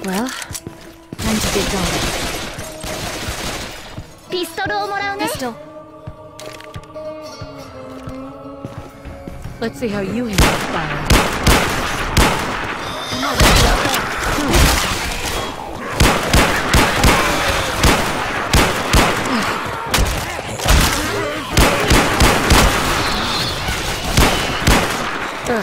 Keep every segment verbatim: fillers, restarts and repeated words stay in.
Well, time to get going. ピストルをもらうね。 Pistol. Let's see how you handle fire. Ugh.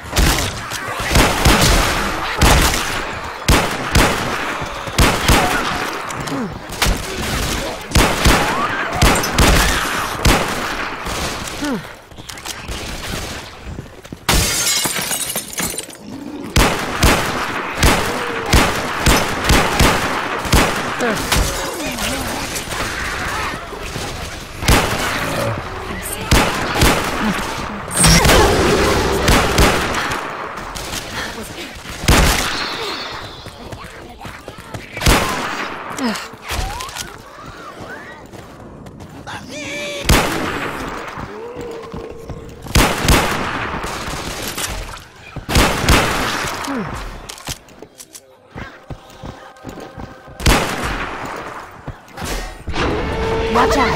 Watch out!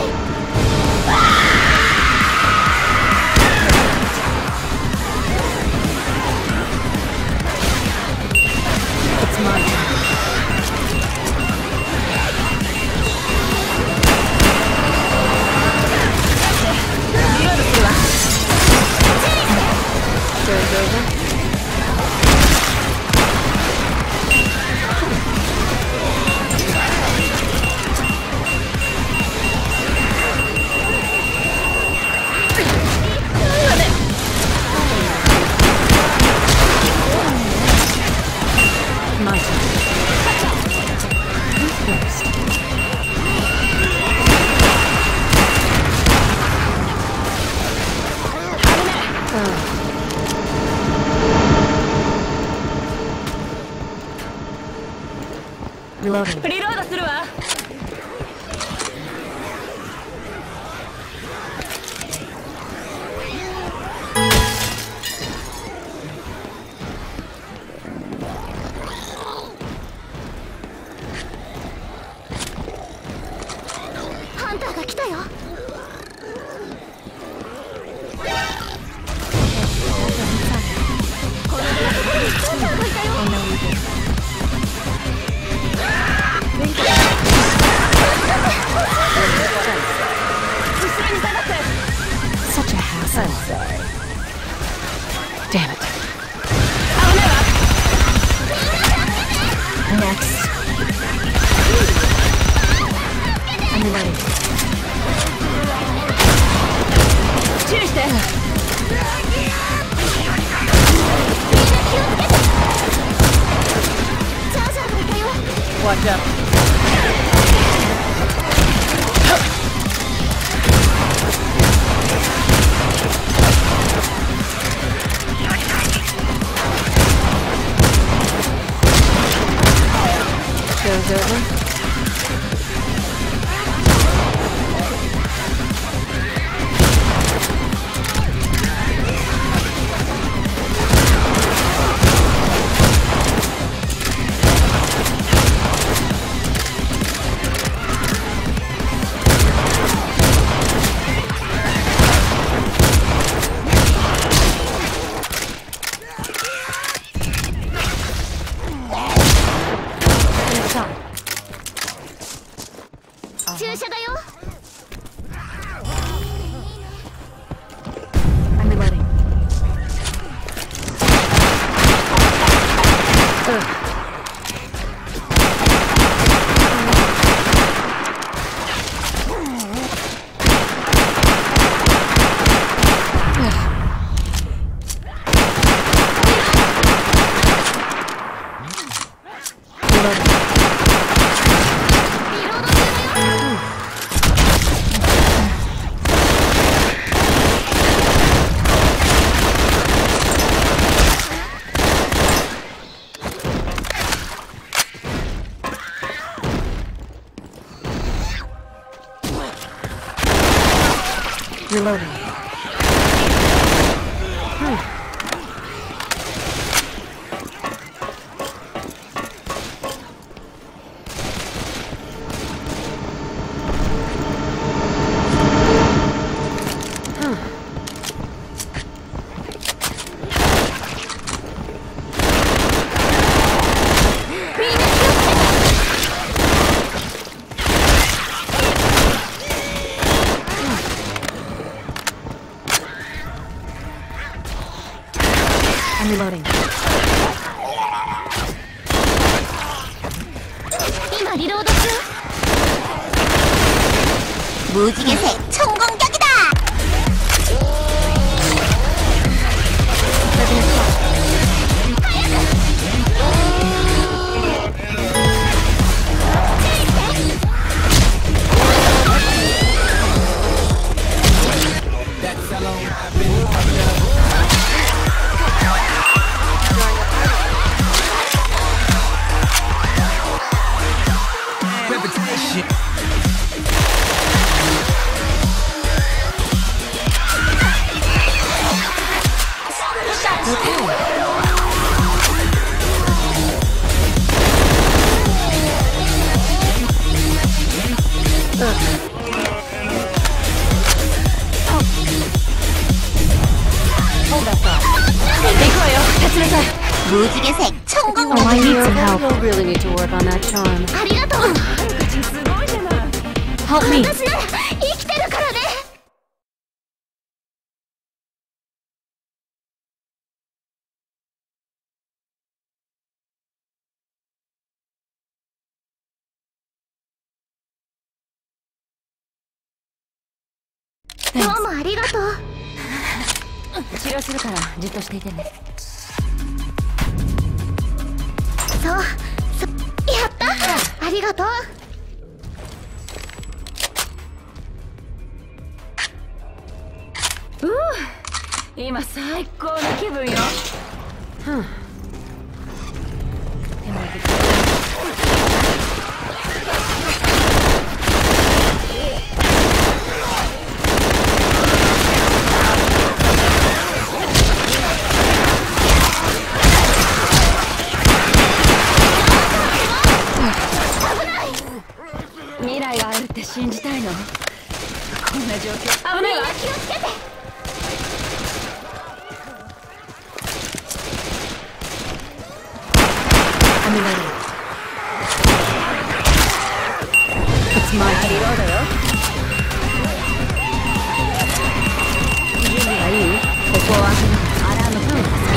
It's mine. Show's over. My turn. Who's first? Oh. Reloading. Reload するわ。ハンターが来たよ。このところにハンターがいたよ。Such a hassle. I'm sorry. Damn it. Next. I'm ready. Tuesday. Watch out. Show's over. I'm reloading. Ugh. Reloading. Hmm. 今リロード中。무지개색 총공격이다. 무지개색 총공격. I need some help. You'll really need to work on that charm. ありがとう。 Help me. 私なら生きてるからね。どうもありがとう。 治療するからじっとしていてね。 そう、そ、やった。ありがとう。 うう、今最高の気分よ。ふん。未来があるって信じたいの？こんな状況危ないわ。 気をつけて。 I'm ready. It's my turn. だよ。準備がいい？ここを開けな。アラームかけ。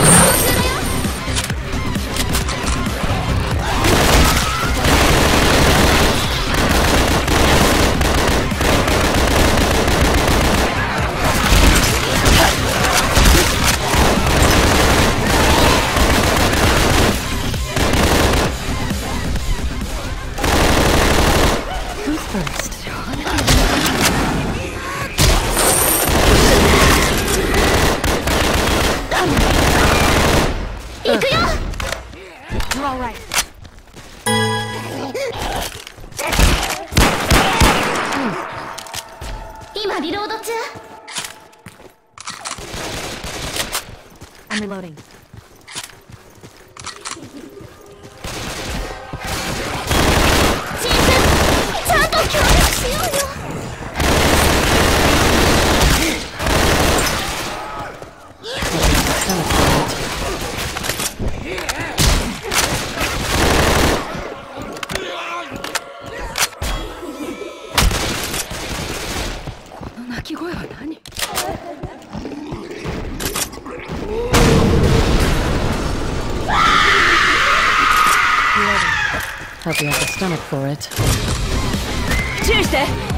今リロード中。 I'm reloading. チーズ、ちゃんと協力しようよ。 この鳴き声は何？Hope you have the stomach for it. 注意して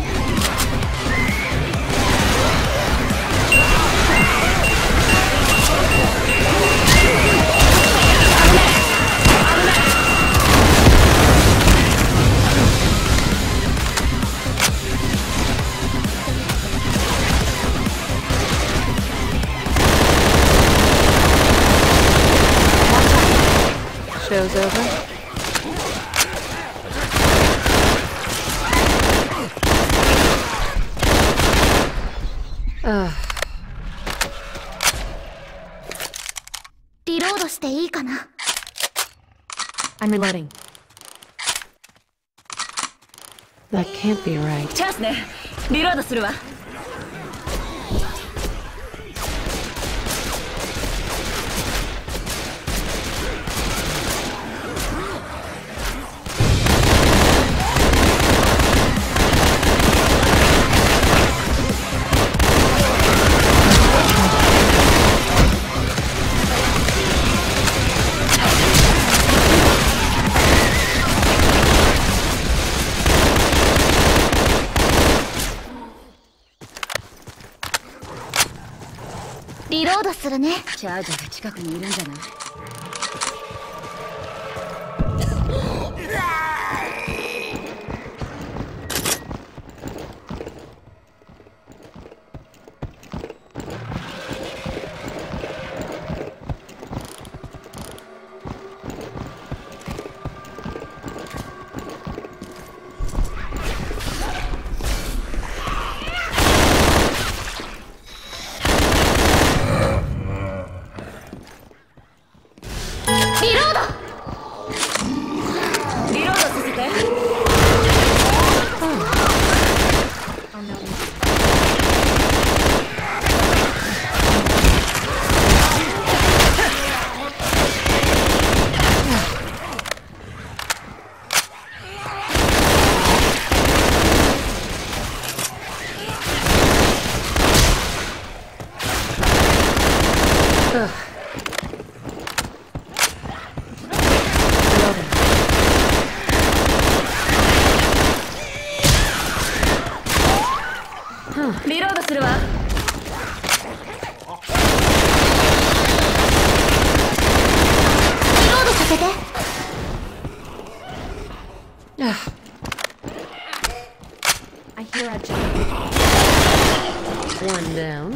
。Show's over. Uh. リロードしていいかな？ I'm reloading. That can't be right. チャンスね。リロードするわ。 ードするね。 チャージャーが近くにいるんじゃない？リロードするわ。 リロードさせて。 I hear a jump. One down.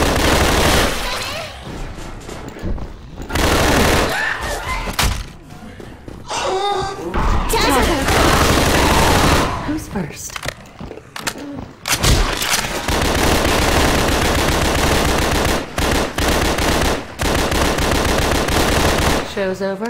チャージャー。 Who's first? Show's over.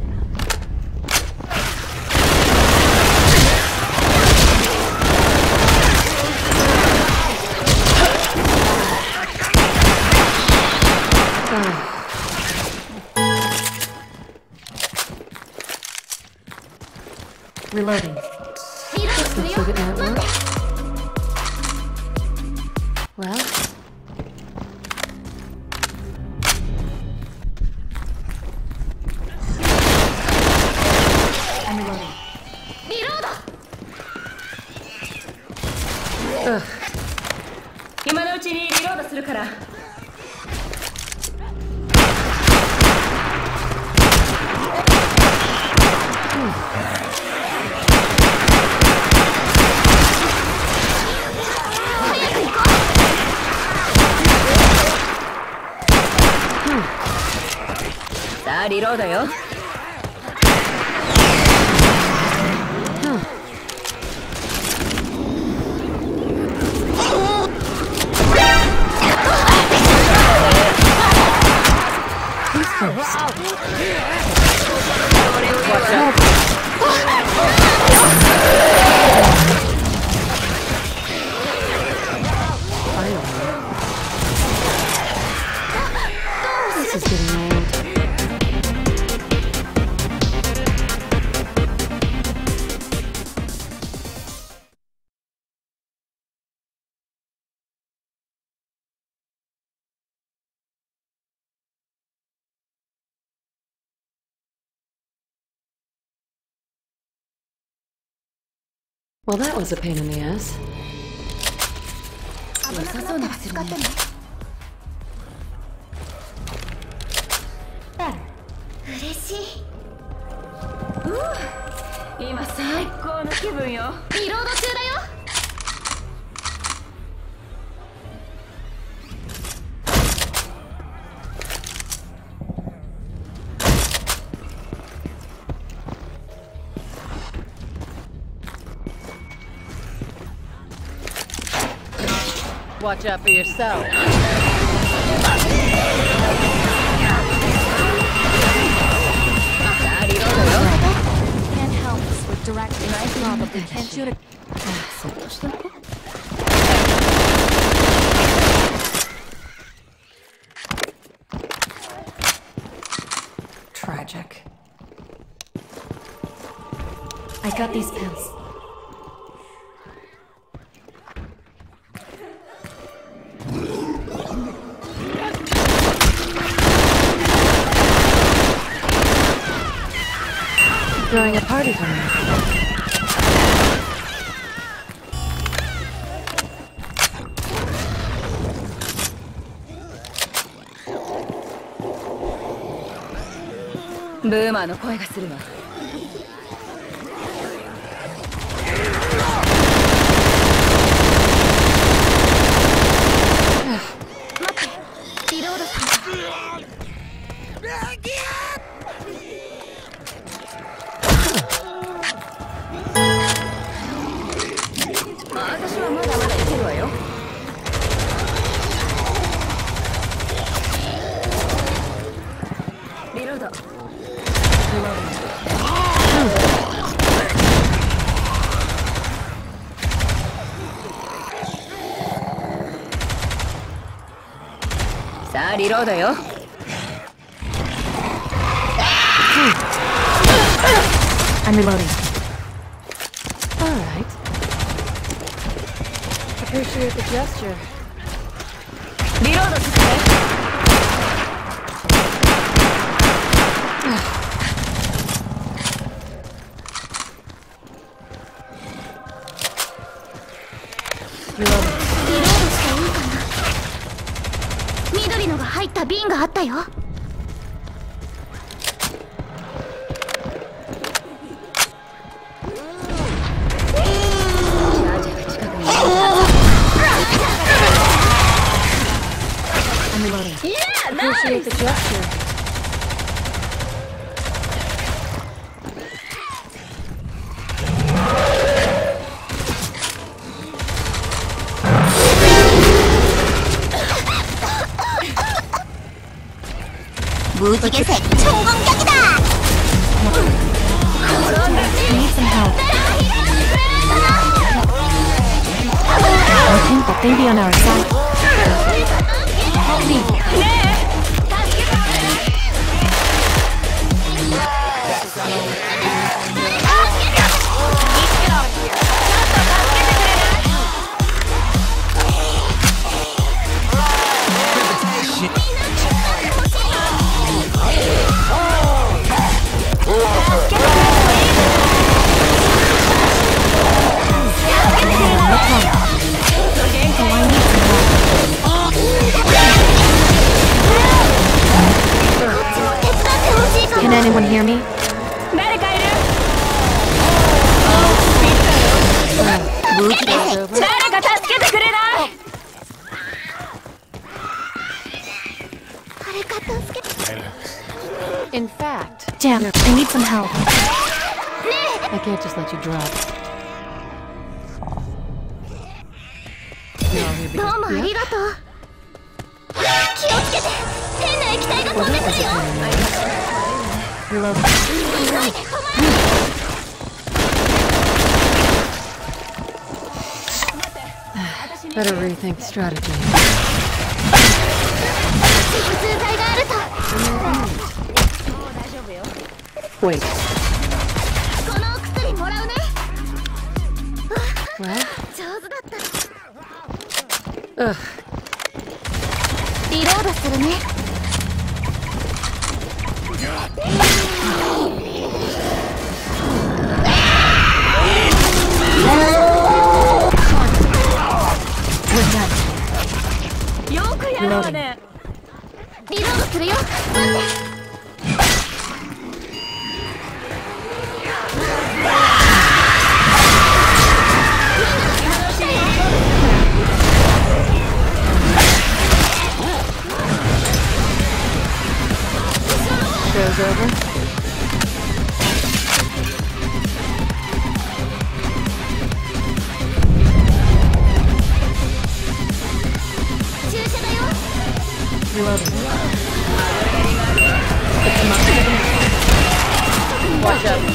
Reloading. Looks like it might work. Well. I'm reloading. Ugh. 今のうちにリロードするから。さあリロードよ。This is getting old. Well, that was a pain in the ass. 良さそうなくするね。 嬉しい。 うわ、今最高の気分よ。 リロード中だよ。 Watch out for yourself. Can't help us with direct knife probably can't shoot a Tragic. I got these pills. Throwing a party for me. ブーマーの声がするわ。 待って、リロードさん私はまだまだいけるわよ。リロード。さあリロードよ。 I'm reloading. All right. Appreciate the gesture. リロードしてね。 リロードしていいかな。緑のが入った瓶があったよ。 I'm reloading. Yeah, Appreciate the gesture. 무지개색 총공격이다. Need some help. I think that they'll be on our side. Help me. Can anyone hear me? 誰かいる？誰か助けてくれない？ 誰か助けて。 In fact, damn, I need some help. I can't just let you drop. どうもありがとう。気をつけて。変な液体が飛んでくるよ。 Reload. Better rethink strategy. 普通剤があると。 Wait. このお薬もらうね。 Well, 上手だった。 ugh. リロードするね。 We're done. よくやるわね。 リロードするよ。待って。 Show's over. 注射だよ。 Reloading. Watch out.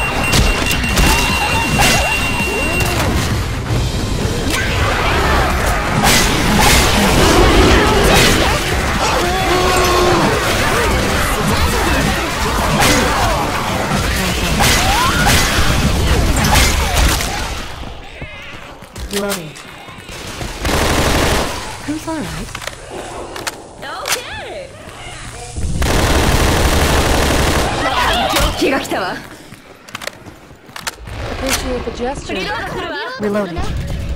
Reloading. Who's alright? Okay. 気が来たわ。 Appreciate the gesture. リロードするわ。 Reloading. ユウ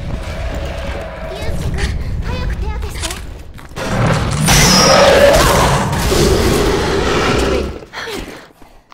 スケ君、早く手当てして。 Reloading.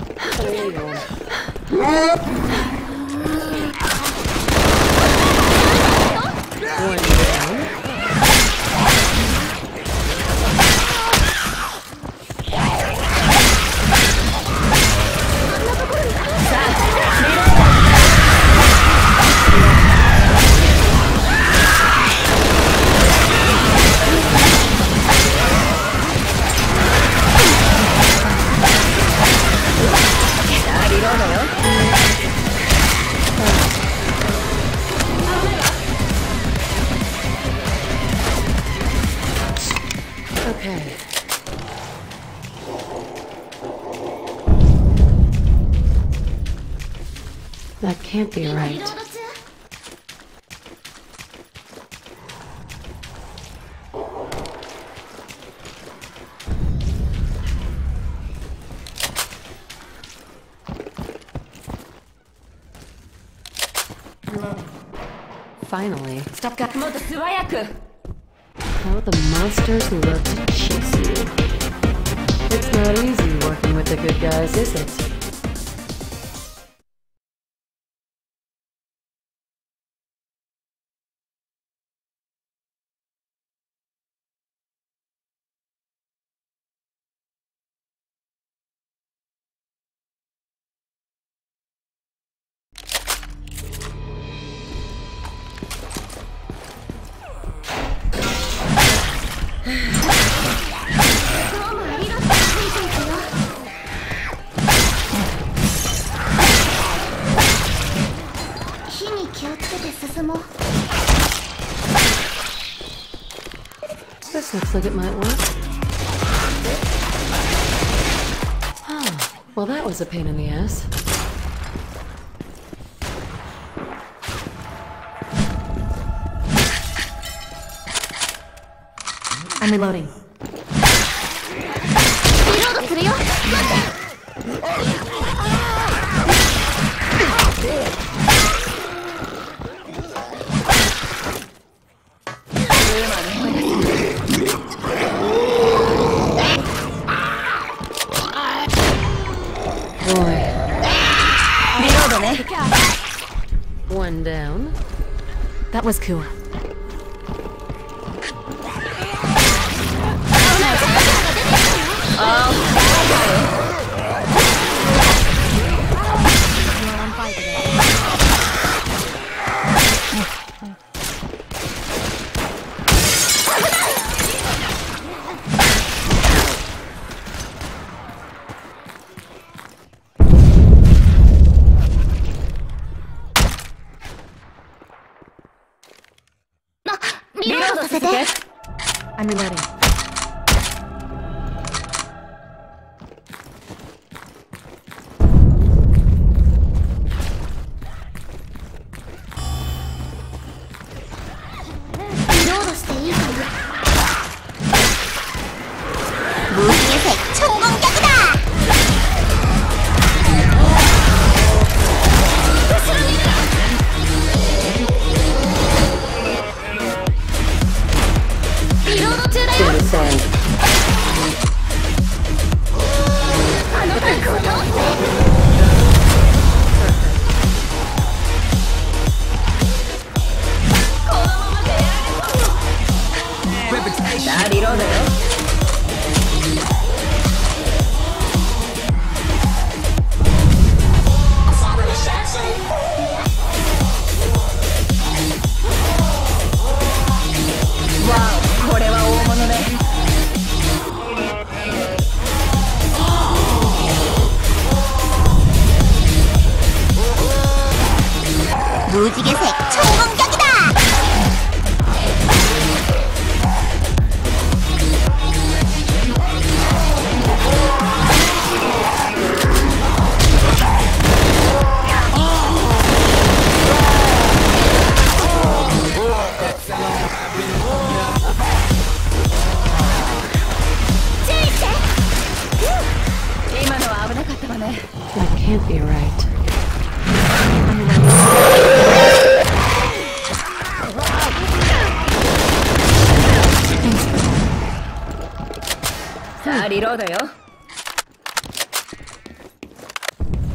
Okay. That can't be リロー right. ド中 Finally. ストップもっと素早く How the monsters love to chase you. It's not easy working with the good guys, is it? This looks like it might work. Oh, well, that was a pain in the ass. I'm reloading. リロードするよ。 Boy. リロードね One down. That was cool. I'm reloading. Wow, これは大物ね。 무지개색 초공격이다! That can't be right. Sa, reload よ。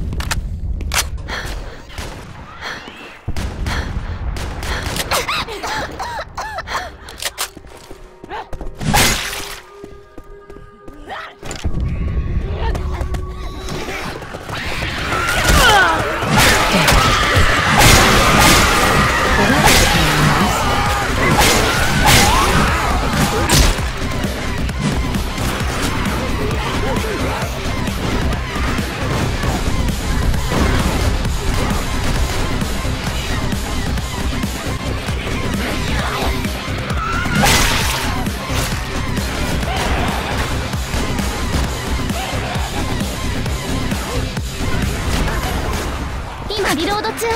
リロード中。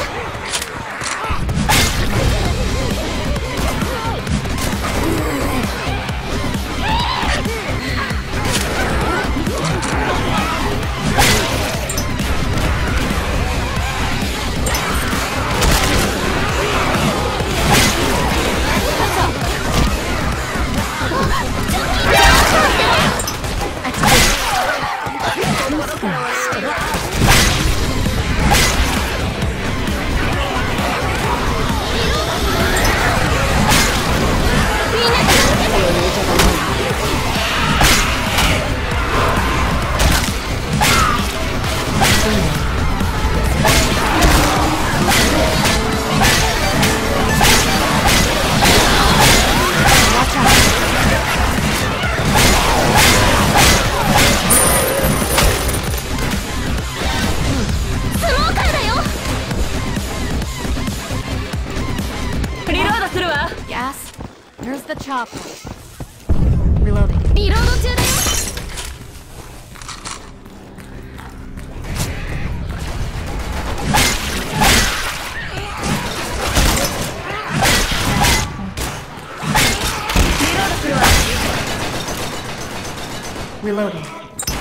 Here's the chopper. Reloading. リロード中だよ。 Reloading.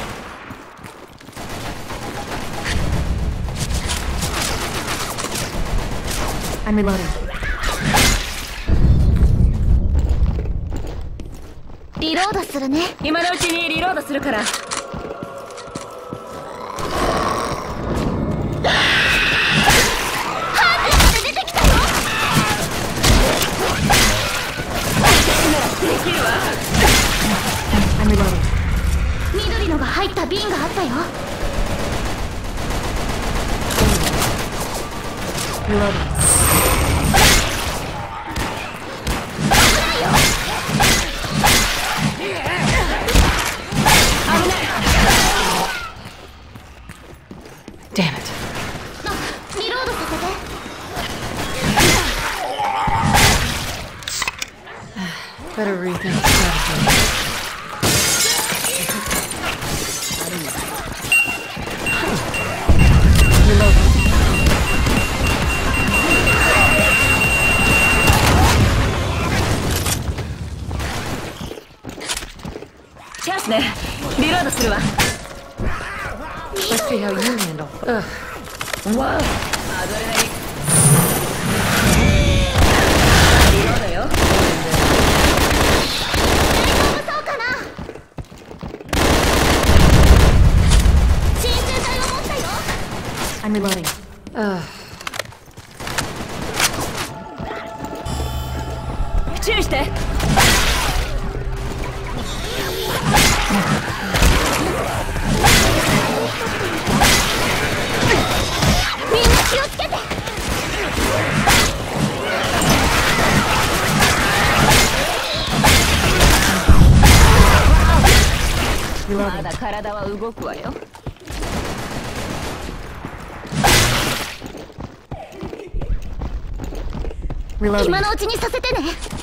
I'm reloading. リロードするね。 今のうちにリロードするから。 I'm reloading. 緑のが入った瓶があったよ。 Reloading. リロードさせて。 Better rethink strategy. Reloading. チャンスね。リロードするわ。 Let's see how you handle. Ugh. Wow. リロードよ。 そうかな。鎮静剤を持ったよ。 I'm reloading. Ugh. 注意して。 みんな気をつけて。 まだ体は動くわよ。 Reloading. 今のうちにさせてね。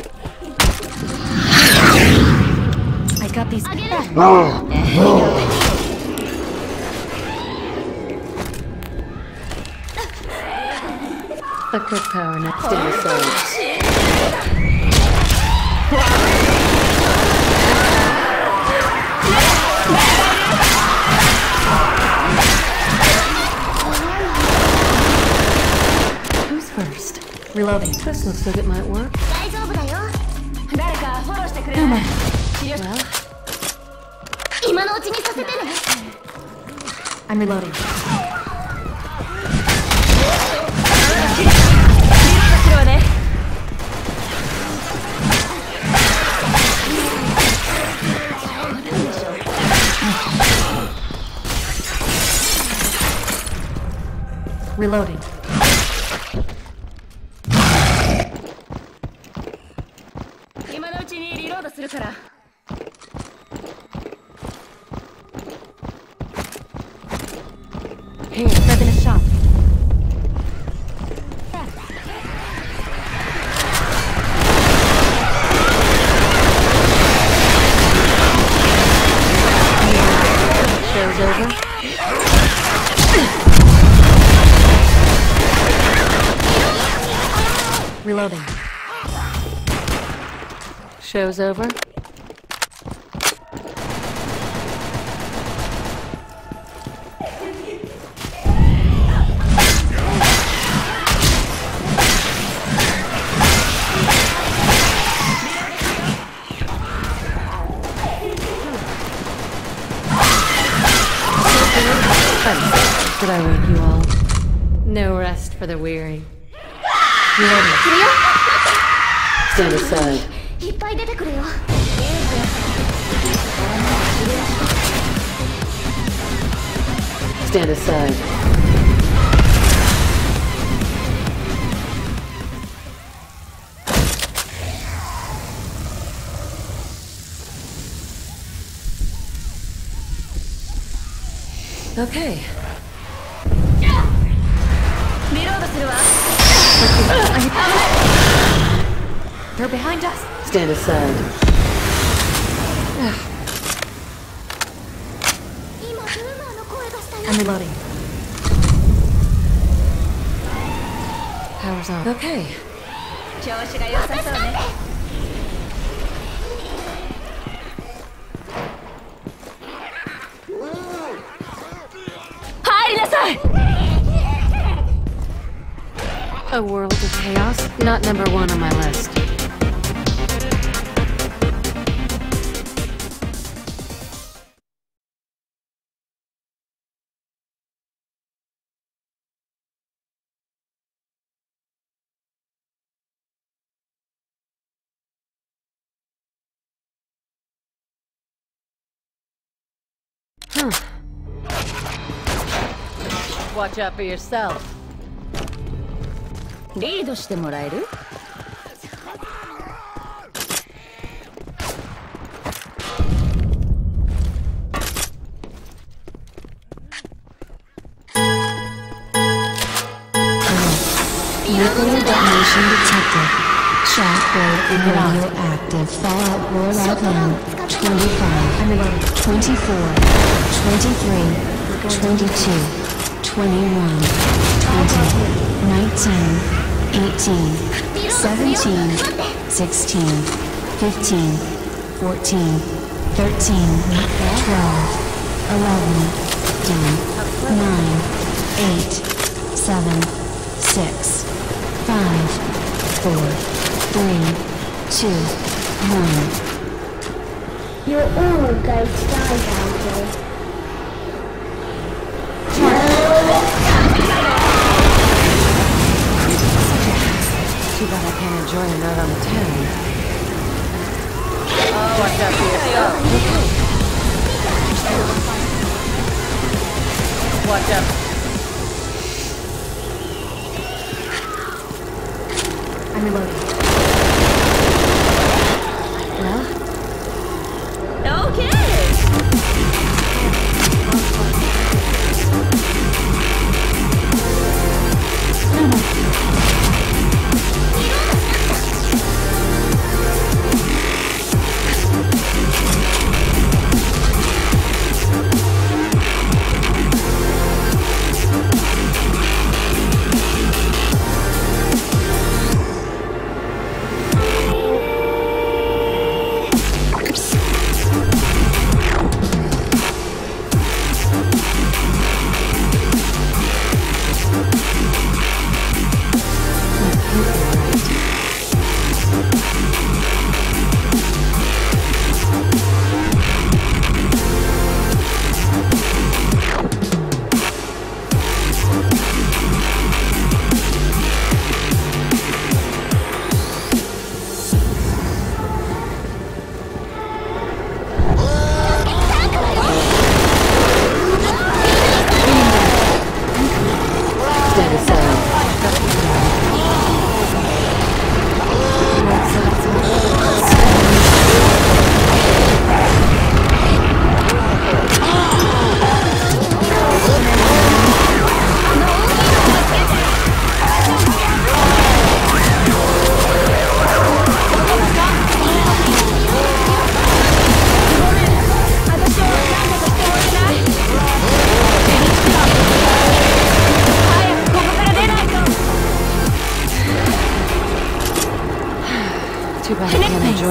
I got these. あげる。 A quick power next to your soul. 'Who's first? Reloading. This looks like it might work. 大丈夫だよ。 誰かフォローしてくれない？治療 Well, 今のうちにさせてね。 I'm reloading. するわね。 Reloading. 今のうちにリロードするから。 Here, grabbing a shot. Show's over. Reloading. Show's over. Did I wake you all? No rest for the weary. You ready? Stand aside. いっぱい出てくるよ。 Stand aside. Okay. リロードするわ。 They're behind us. Stand aside. 今ブーマーの声がしたよ。 I'm reloading. Power's on. Okay. 調子が良さそうね。入りなさい。 A world of chaos? Not number one on my list. Huh. Watch out for yourself. リードしてもらえる？ Nuclear detonation detected. Shockwave radioactive. Fallout rollout now. twenty-five, twenty-four, twenty-three, twenty-two, twenty-one, twenty, nineteen, eighteen, seventeen, sixteen, fifteen, fourteen, thirteen, twelve, eleven, ten, nine, eight, seven, six, five, four, three, two, one. You're all going to die down here. Too bad I can't enjoy a night on the town. Oh, watch out for yourself. Watch out. I'm reloading. Well? Okay.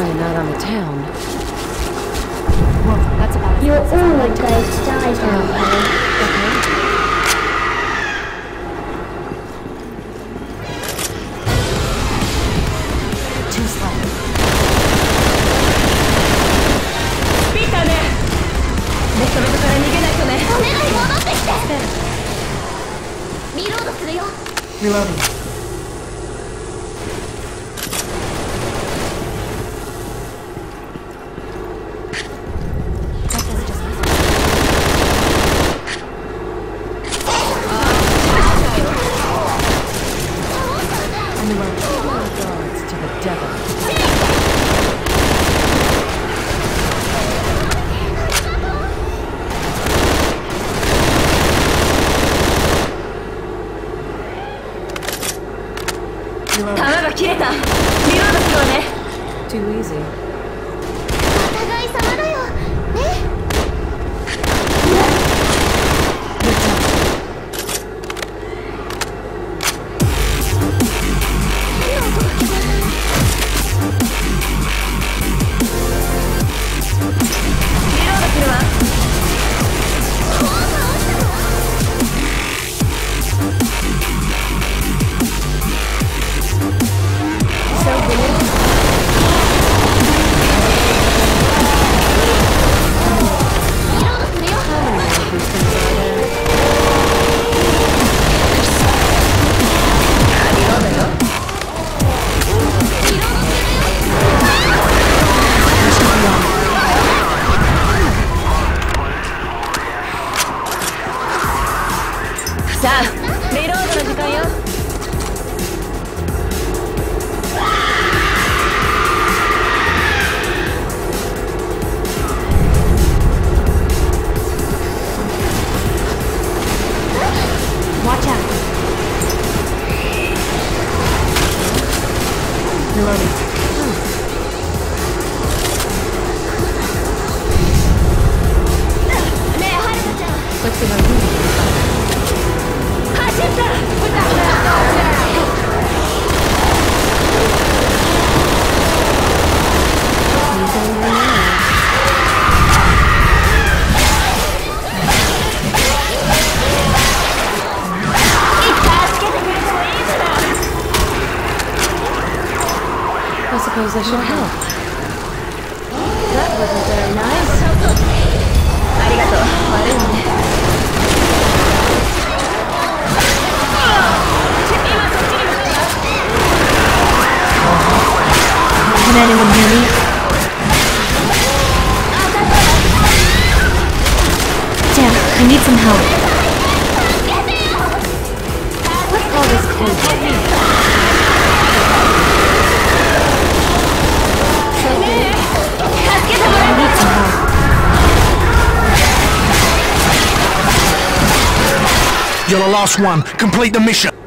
Trying out on the town. Well, that's about it. You're all going to die down here. Too slow. Speed だね。レフトメントから逃げないとね。 お願い戻ってきて。リロードするよ。 Reloading. Too easy. お互い様だよ。ね。 I suppose I should help. That wasn't very nice. ありがとう。悪いね。今そっちに向かうわ。Can anyone hear me? Damn, I need some help. Let's call this code. You're the last one. Complete the mission.